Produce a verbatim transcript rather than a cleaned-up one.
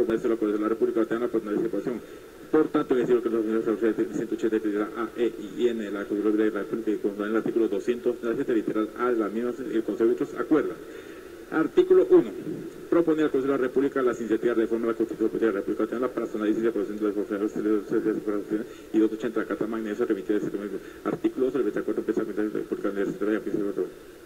permanecer la Constitución de la República Guatemala por una disposición. Por tanto, decir que los ciento ochenta y tres A, E y N de la Constitución de la República y con el artículo doscientos de la siete literal A de la misma, el Consejo de Ministros acuerda. Artículo uno. Proponer al Consejo de la República las iniciativas de reforma de la Constitución de la República Guatemala para su análisis y aprobación de las reformas y doscientos ochenta de la Carta Magna y eso remitir al Artículo dos. El acuerdo empezar a la República de la